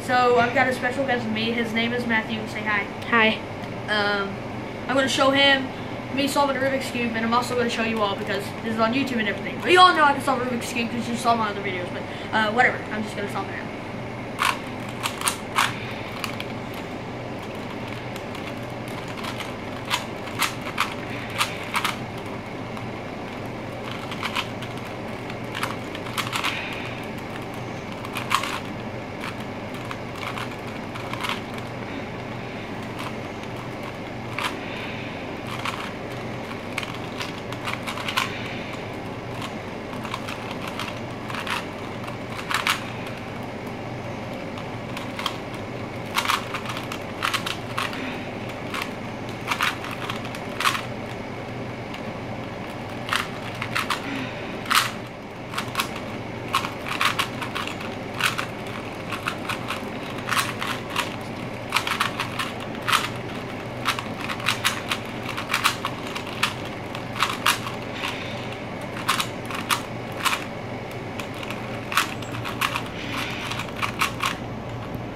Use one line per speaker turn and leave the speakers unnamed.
So I've got a special guest with me. His name is Matthew. Say hi.
Hi.
I'm going to show him me solving a Rubik's Cube, and I'm also going to show you all because this is on YouTube and everything. But you all know I can solve a Rubik's Cube because you saw my other videos, but whatever. I'm just going to solve it now.